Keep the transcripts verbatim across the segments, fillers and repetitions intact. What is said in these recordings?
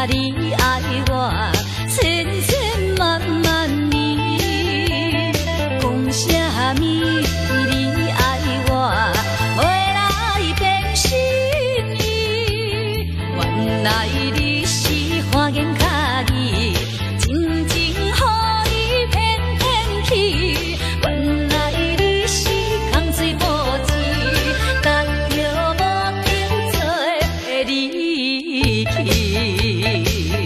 啊，你爱我千千万万年，讲啥物？你爱我，未来变心意。原来你是花言巧语，真情予你骗骗去。原来你是空嘴无舌，答着无定做离去。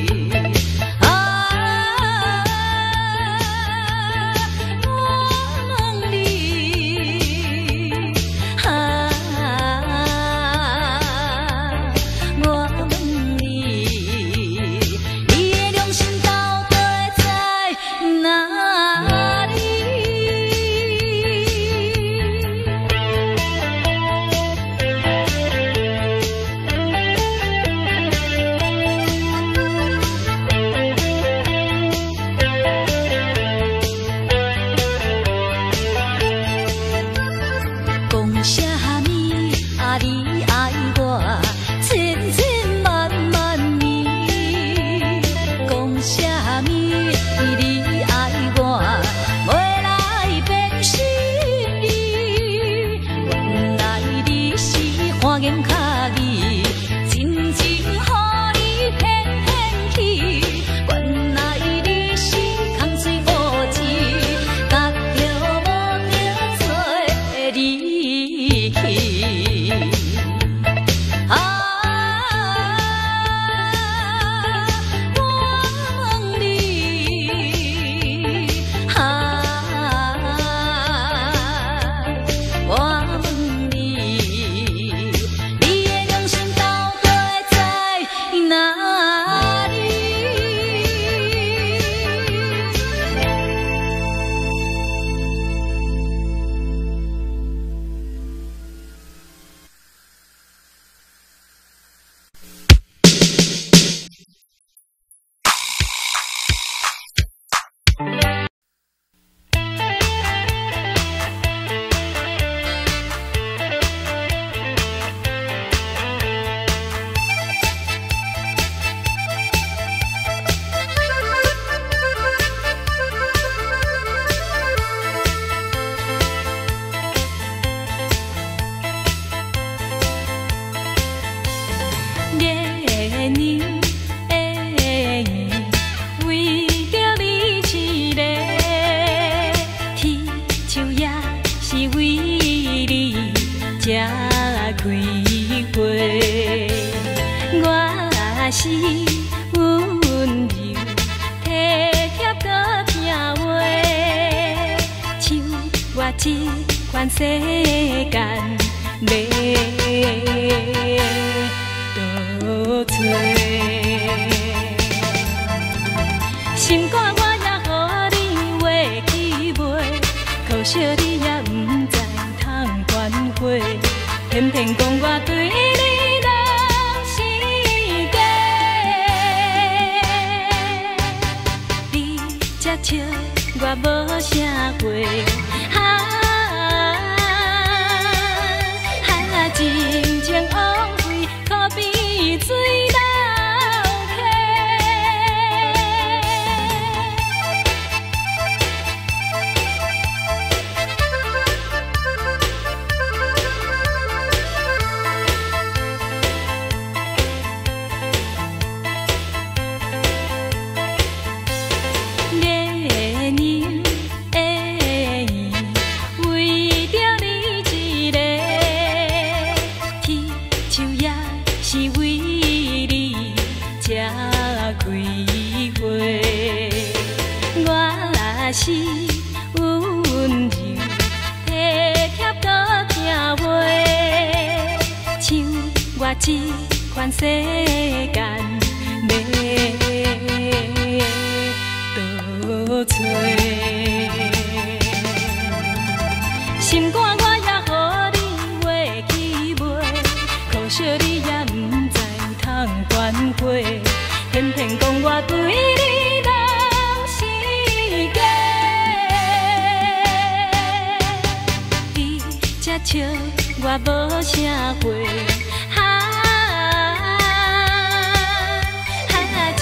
笑我无啥话，哈哈，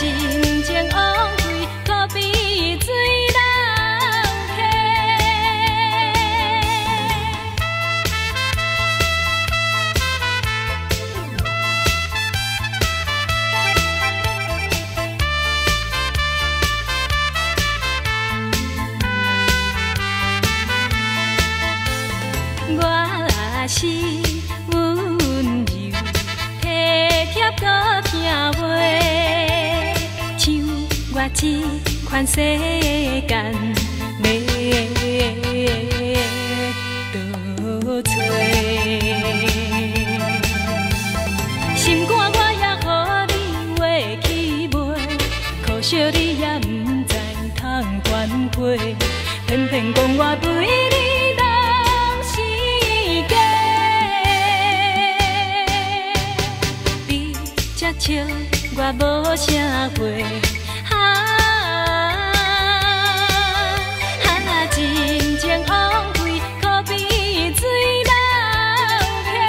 是温柔，体贴搁疼话，像我这款世间要倒找。心肝我也予你画起袂，可惜你也不知通原配，偏偏讲我对你当时假。你这笑我无啥话，啊啊真情枉费，可比水流溪。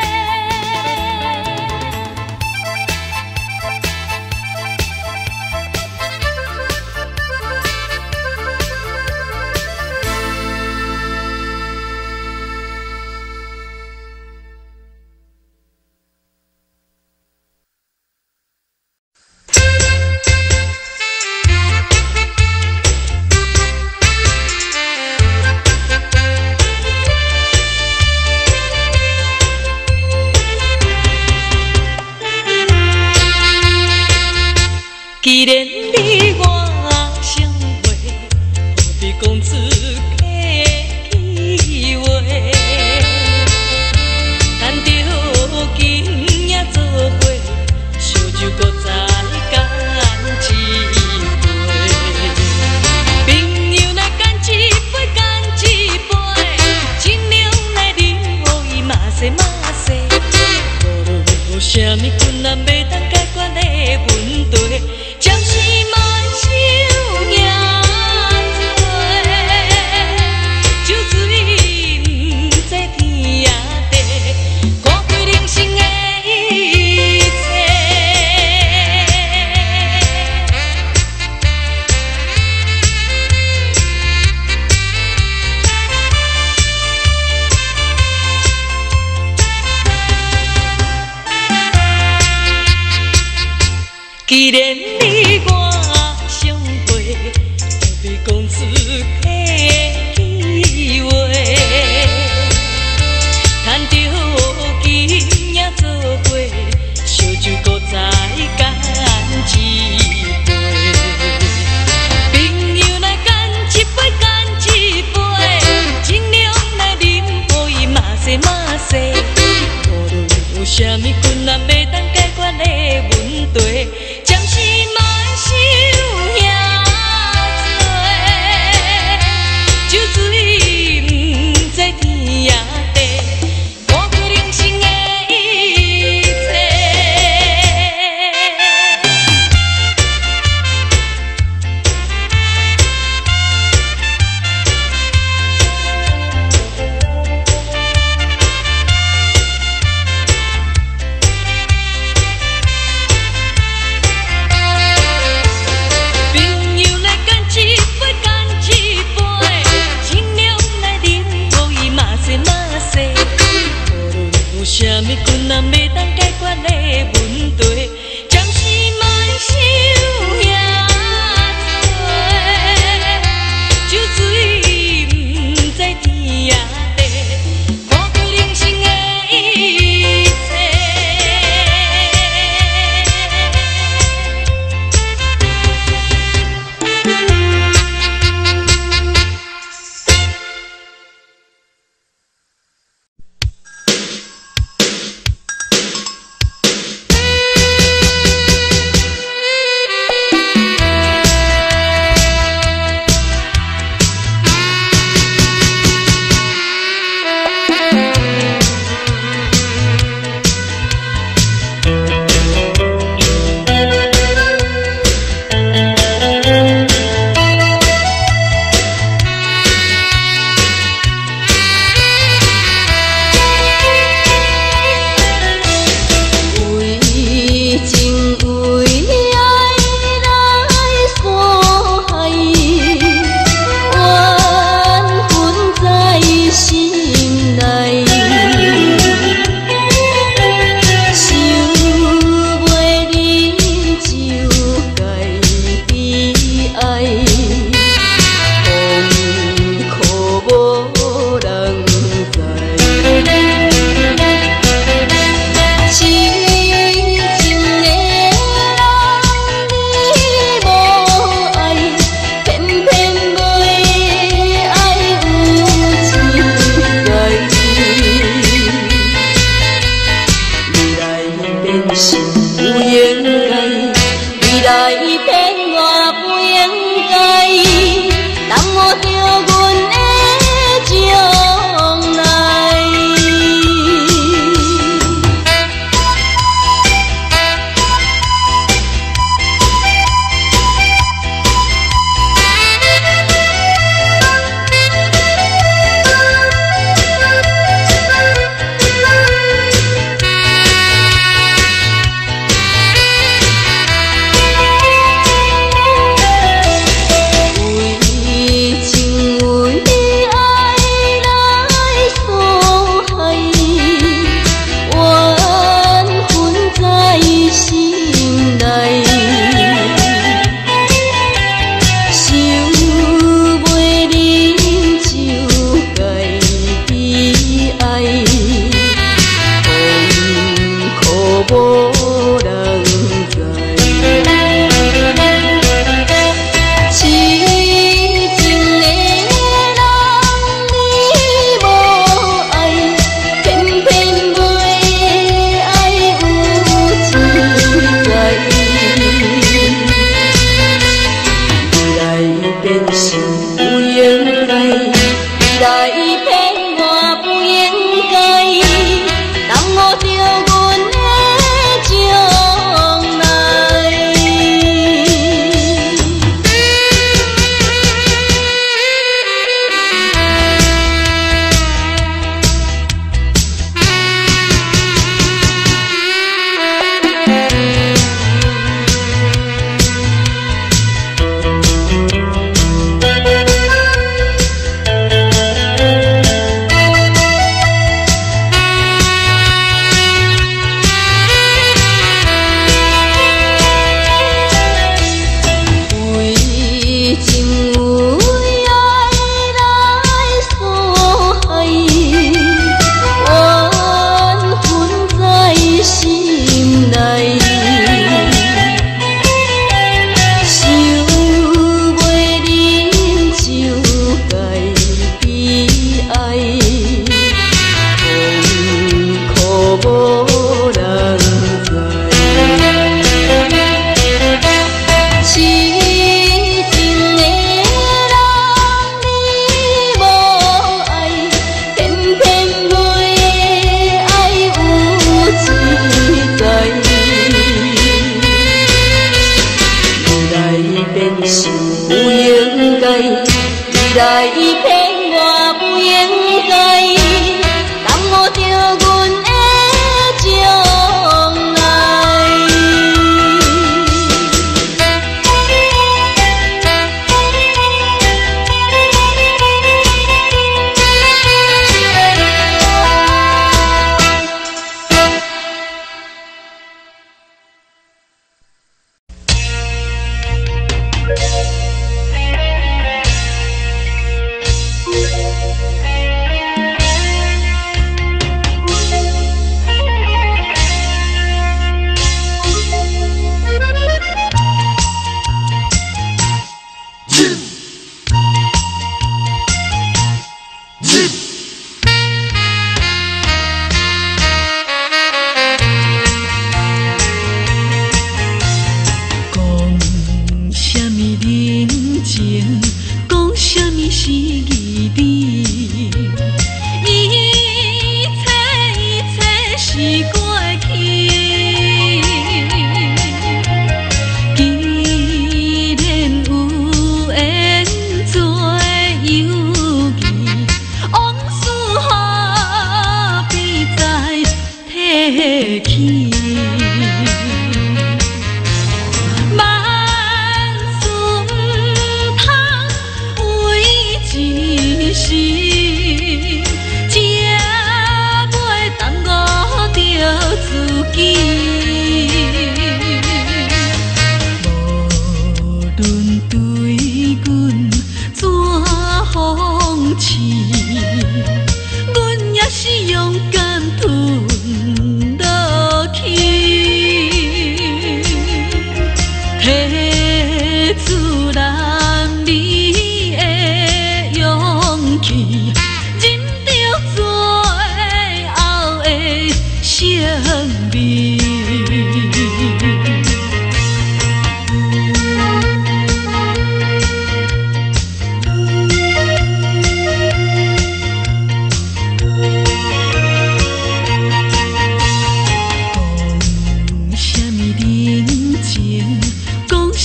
既然你我相会，何必讲出客气话？谈着今夜做伙，烧酒搁再干一杯。朋友来干一杯，干一杯，尽量来饮，互伊嘛西嘛西。无啥物困难袂当解决的问题。暂时莫想遐多，酒醉不知天也地，看开人生的一切。既然你我相会，何必讲出客气话？谈着今夜做伙，烧酒搁再干一杯。朋友来干一杯，干一杯，尽量来饮，互伊嘛西嘛西。无论有啥物困难袂当解决的问题。暂时莫想遐多， 来骗我不应该，耽误着阮的将来。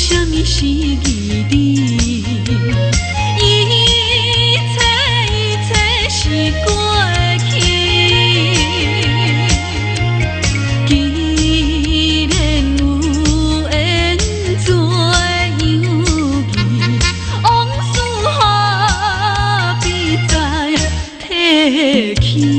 什么是义理？一切一切是过去。既然有缘做友谊，往事何必再提起？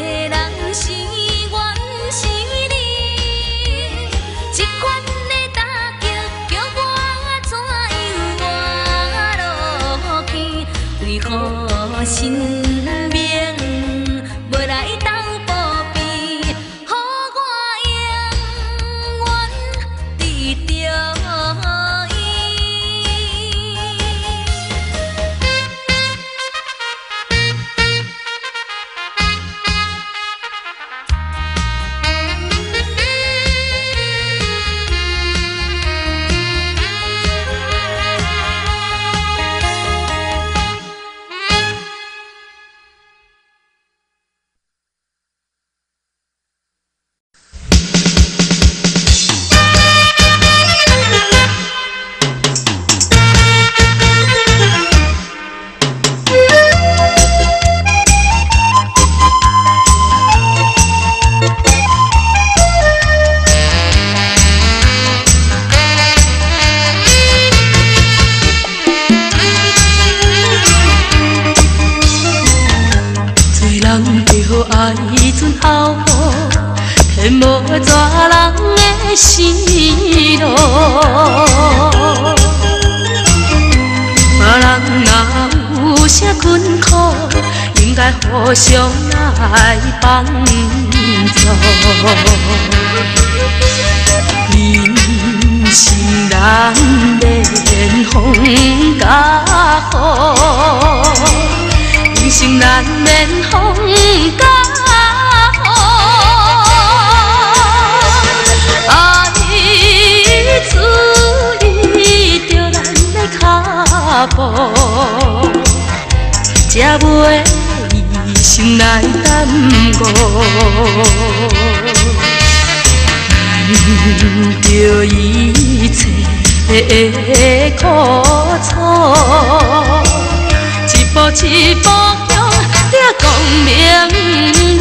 是缘是你，这款的生命，未来当保庇，予我永远记着伊。爱船后雨，天无绝人的生路。别人若有啥困苦，应该互相来帮助。人生难免风甲雨。人生难免风甲雨，爱注意着咱的脚步，才袂一生来耽误。忍着一切苦楚。一步一步向着光明路，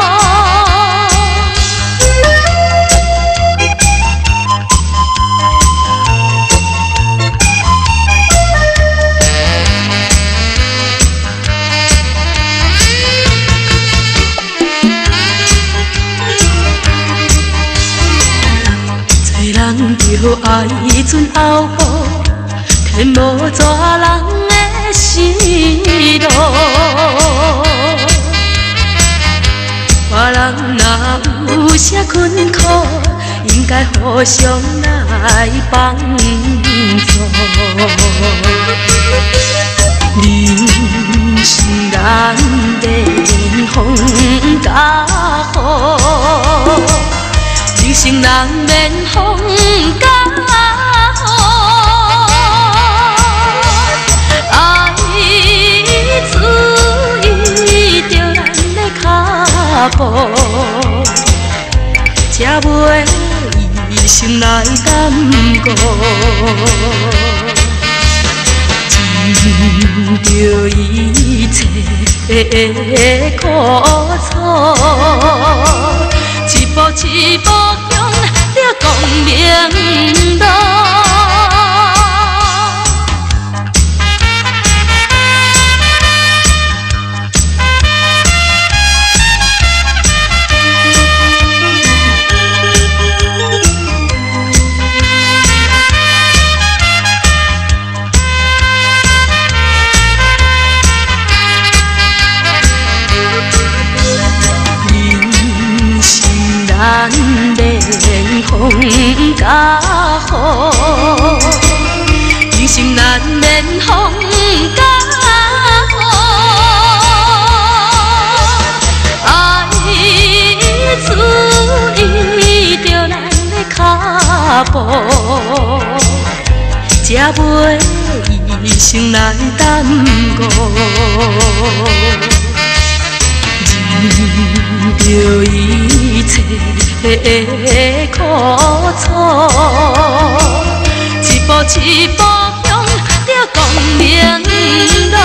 做人着爱船后雨，天无绝人的生路。别人若有啥困苦，应该互相来帮助。人生难免风甲雨，人生难免风甲雨。注意着咱的脚步，才袂一生来耽误。忍着一切苦楚，一步一步向着光明路。难免风甲雨，人生难免风甲雨，爱注意着咱的脚步，才袂一生来耽误。忍着一切苦楚，一步一步向着光明路。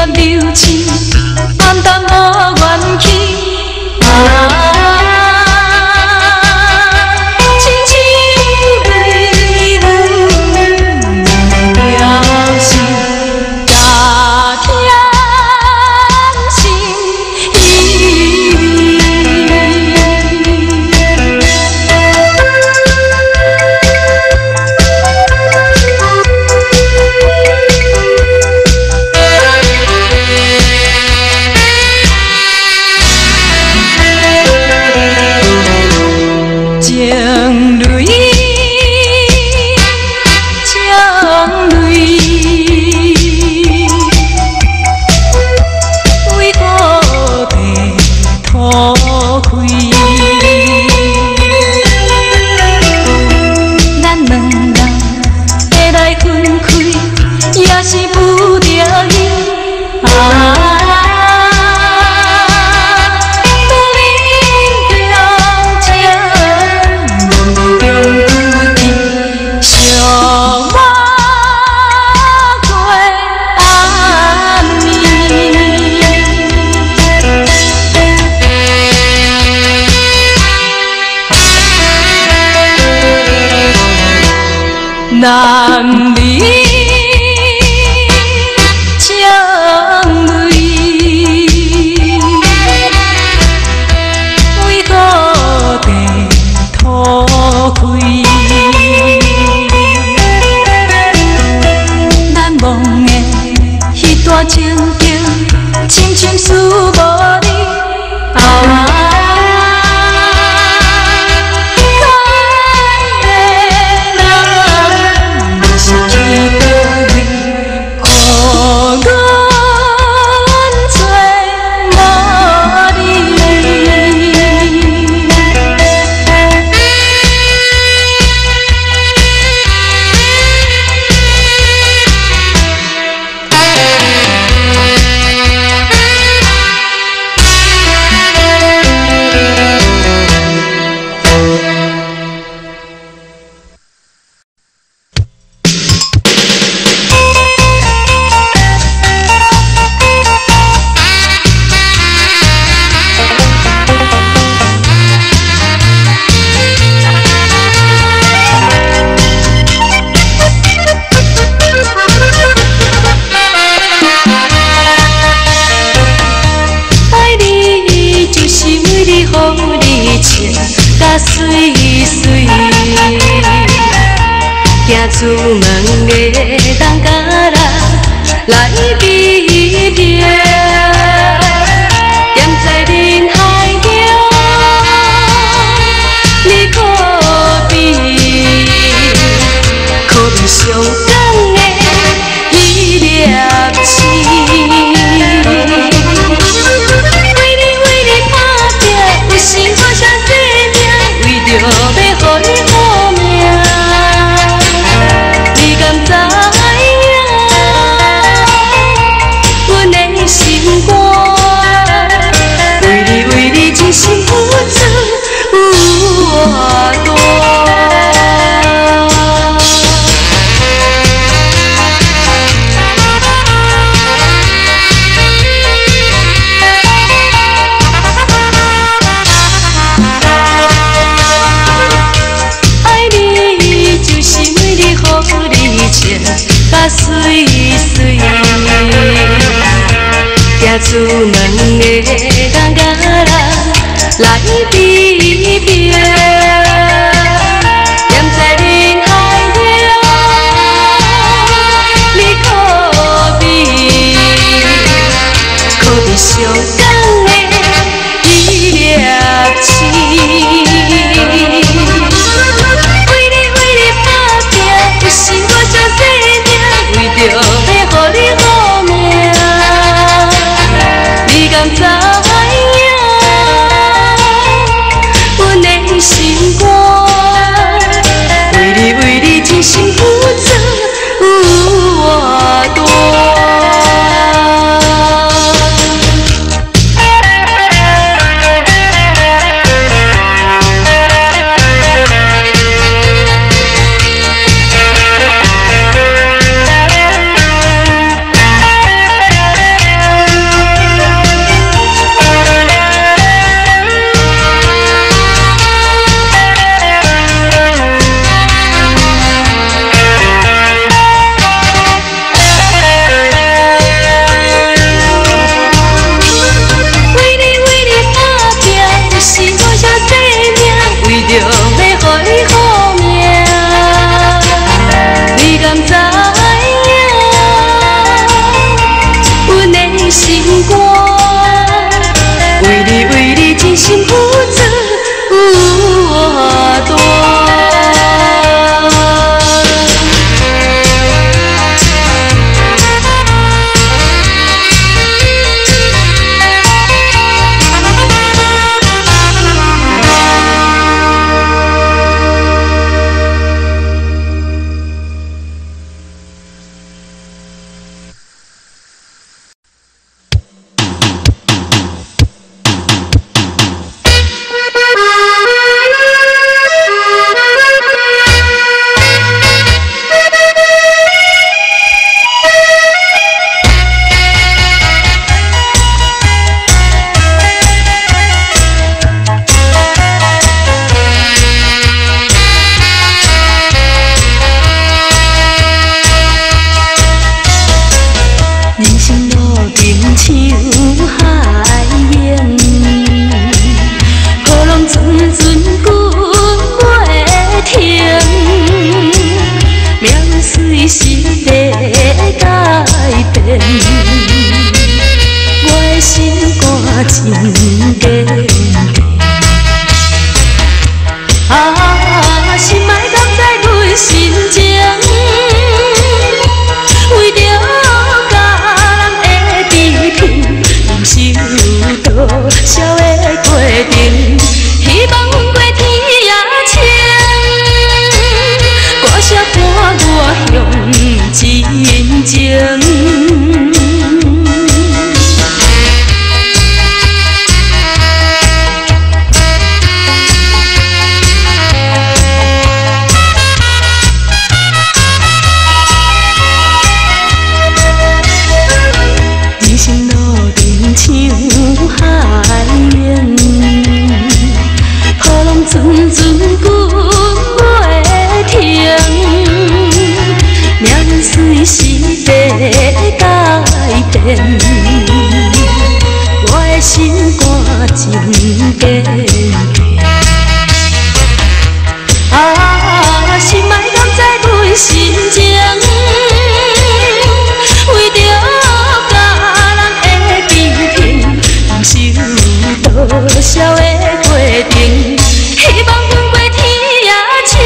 叶流星，暗淡无元气。啊，亲像泪雨飘逝，加添心意。情泪，情泪，为何地土开？咱两人会来分开，也是不得已。啊。男儿情泪，为何地土开？难忘的彼段情景，深深思无你。啊。出门的当家人来比拼，踮在人海中，你可比可比上港的迄粒星，为你为你打拼，有时我才生命，为着要予你好命。敢知影？阮的心肝，为你为你真心付出有偌大？爱你就是为你好你情。甲水水，行出门的当家人来比拼，踮在人海中，你可比可比上港的迄粒星。为你为你打拼，有时我才生命，为着要予你好命。你敢知影？ 顶像海涌，波浪阵阵滚袂停，命随时在改变，我的心肝真坚强。啊，心爱甘在泪心情，为着甲人的比拼，忍受多少的过程，希望分过天也青，歌声伴我向前情。像海涌，波浪阵阵滚袂停，命随时在改变，我的心肝真坚强。啊，心爱甘在泪心情，为着多少的过程，希望分过天也青，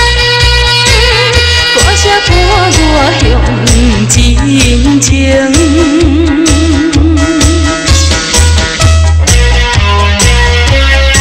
歌声伴我向前情。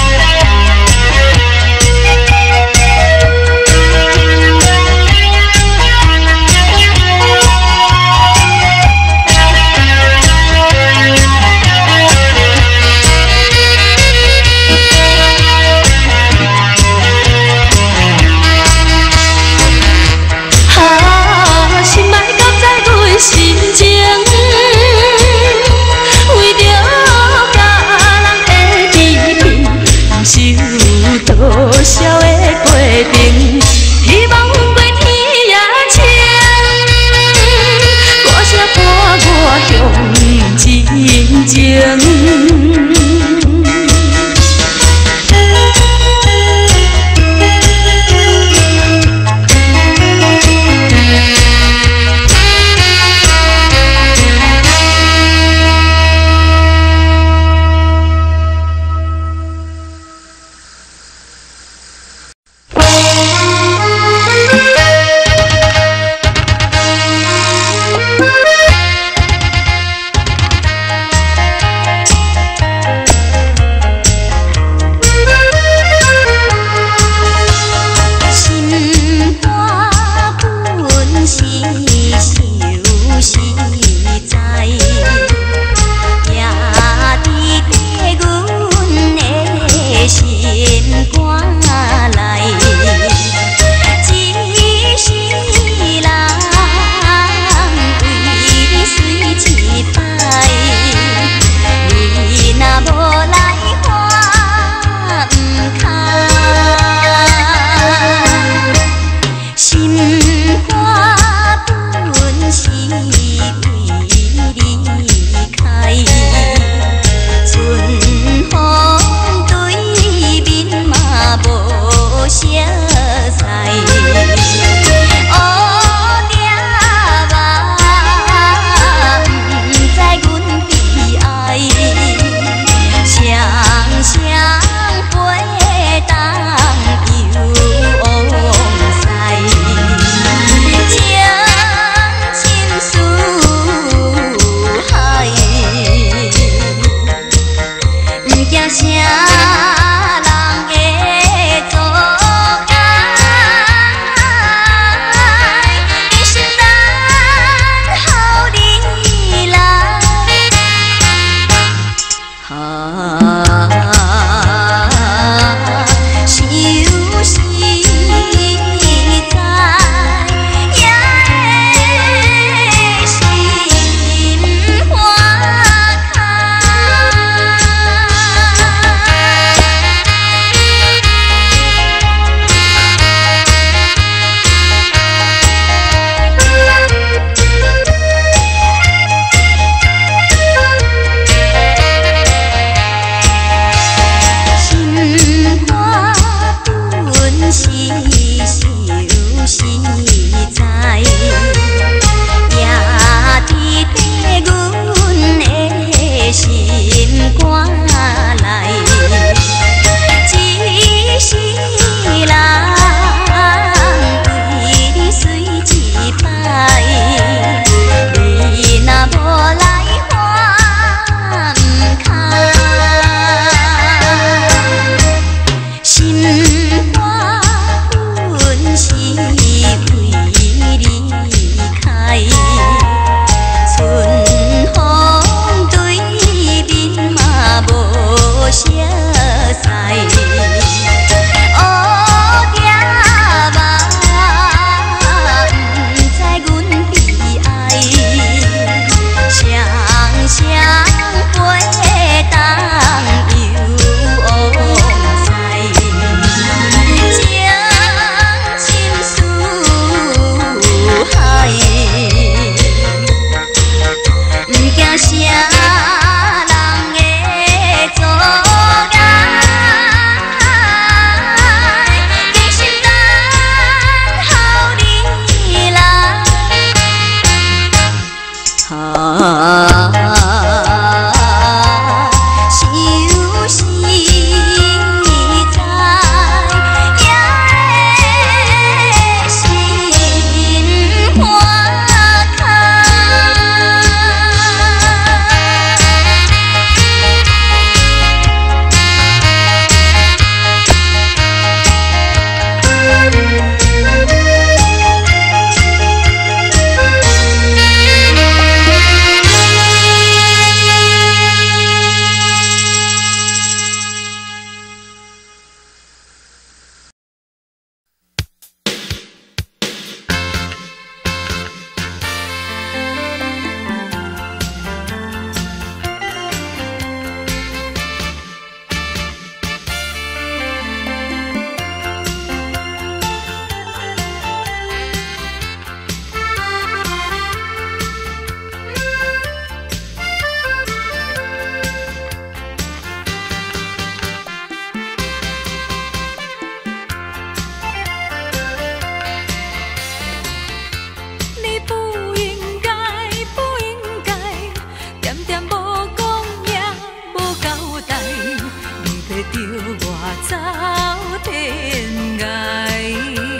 着我走天涯。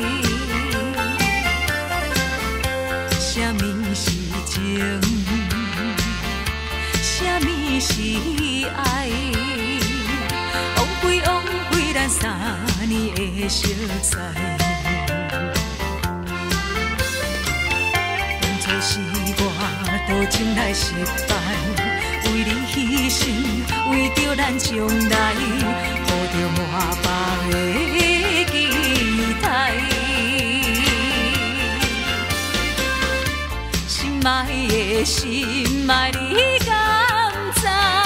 什么是情？什么是爱？枉费枉费咱三年的熟悉。当初是我多情来失败，为你牺牲，为着咱将来，抱着满腹的期待。心爱的心爱，你敢知？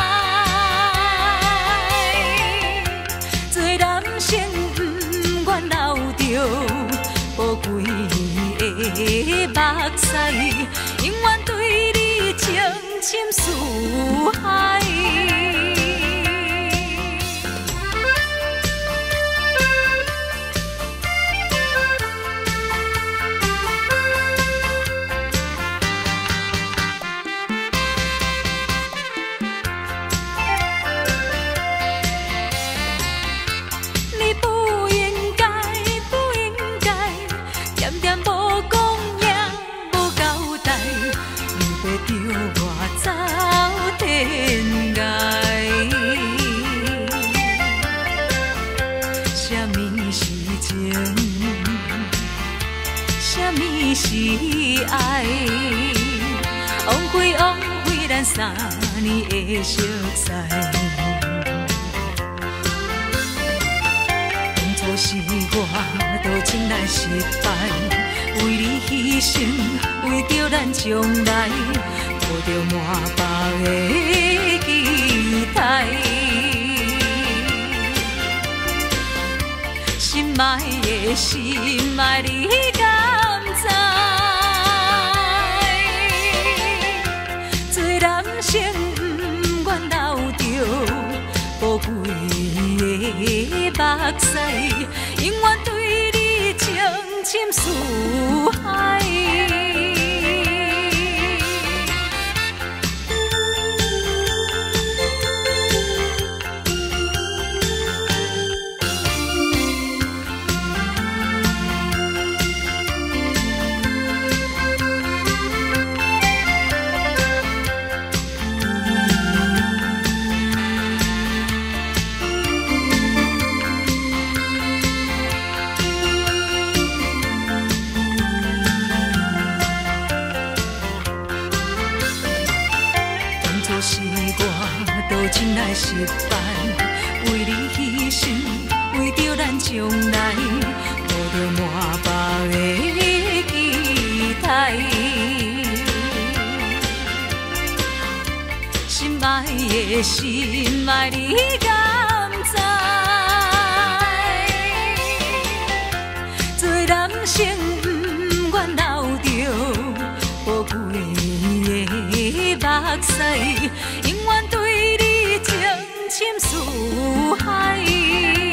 做男生不愿流着宝贵的目屎，永远对你情深似海。是爱，枉费枉费咱三年的熟悉。当初是我多情来失败，为你牺牲，为着咱将来，抱着满腹的期待。心爱的心爱，你敢知？做男生不愿流着宝贵的目屎，永远对你情深似海。是我多情来失败，为你牺牲，为着咱将来，抱着满腹的期待。心爱的心爱，你敢知？做男生不愿流着宝贵目屎，永远对你情深似海。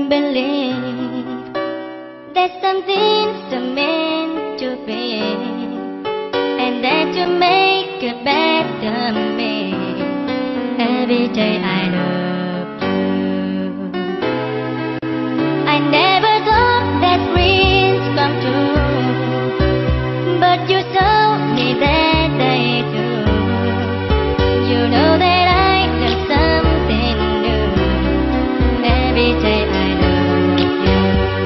believe that something's meant to be, and that you make a better me every day I love you. I never thought that dreams come true, but you told me that they do. You know that I love something new every day I love you.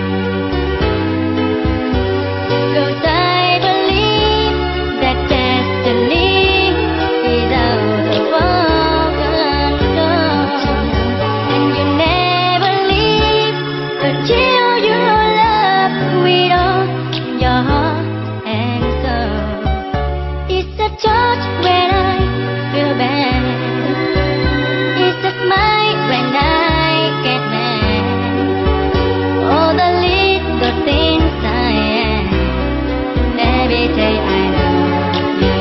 'Cause I believe that destiny is out of our control, and you never leave until you love with all your heart and soul. It's a touch when I feel bad. It's a smile when I get mad. All the little things I am every day I love you.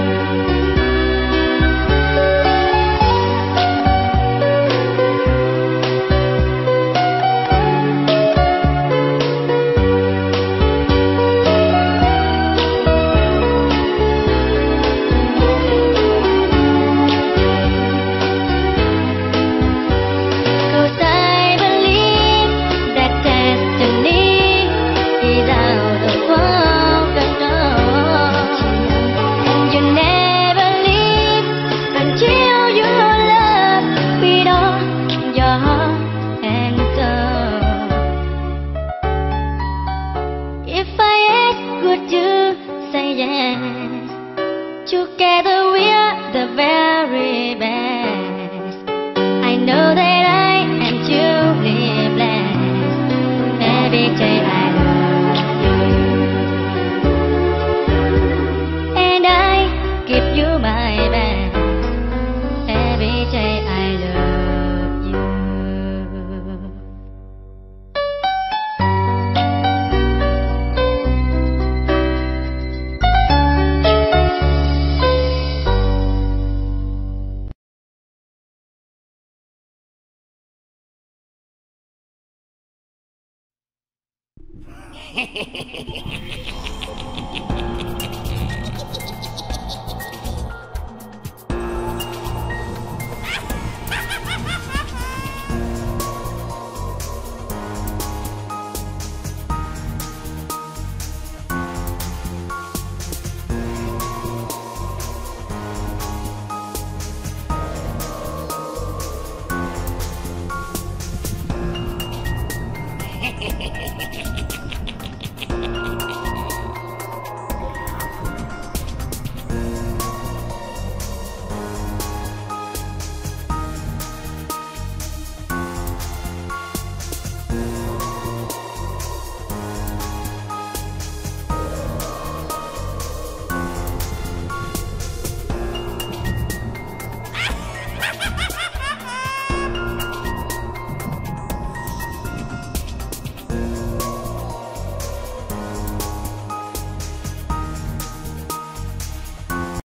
Cause I believe that destiny is out of our control, and you never leave until you love with all your heart and soul. If I ask, would you say yes? Together we're the very best. I know that I am truly blessed every day I love you, and I give you my best every day I love you.